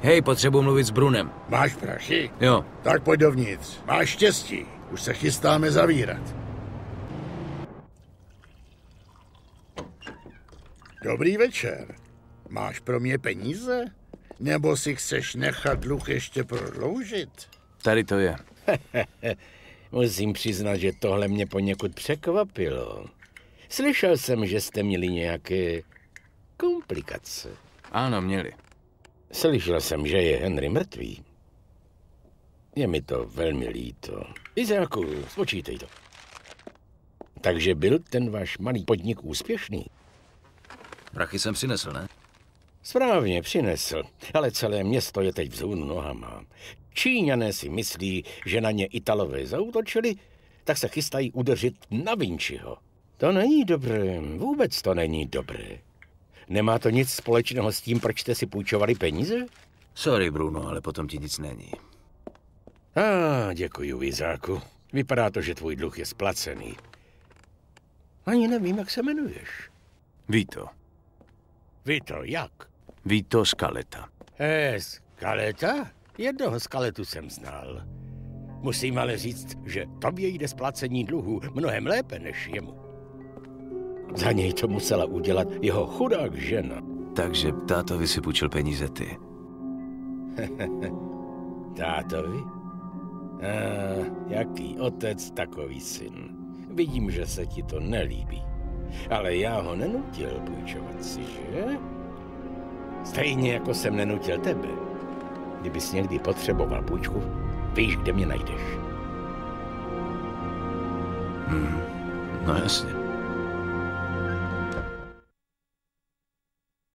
Hej, potřebuji mluvit s Brunem. Máš prachy? Jo. Tak pojď dovnitř. Máš štěstí. Už se chystáme zavírat. Dobrý večer. Máš pro mě peníze? Nebo si chceš nechat dluh ještě prodloužit? Tady to je. Musím přiznat, že tohle mě poněkud překvapilo. Slyšel jsem, že jste měli nějaké komplikace. Ano, měli. Slyšel jsem, že je Henry mrtvý. Je mi to velmi líto. Izáku, spočítej to. Takže byl ten váš malý podnik úspěšný? Prachy jsem přinesl, ne? Správně přinesl, ale celé město je teď vzhůru nohama. Číňané si myslí, že na ně Italové zaútočili, tak se chystají udeřit na Vinciho. To není dobré, vůbec to není dobré. Nemá to nic společného s tím, proč jste si půjčovali peníze? Sorry, Bruno, ale potom ti nic není. Děkuji, Izáku. Vypadá to, že tvůj dluh je splacený. Ani nevím, jak se jmenuješ. Vito. Vito, jak? Vito Scaletta. Scaletta? Jednoho Scaletu jsem znal. Musím ale říct, že tobě jde splacení dluhu mnohem lépe než jemu. Za něj to musela udělat jeho chudák žena. Takže tátovi si půjčil peníze ty. Tátovi? Jaký otec, takový syn. Vidím, že se ti to nelíbí. Ale já ho nenutil půjčovat si, že? Stejně jako jsem nenutil tebe. Kdybys někdy potřeboval půjčku, víš, kde mě najdeš. No jasně.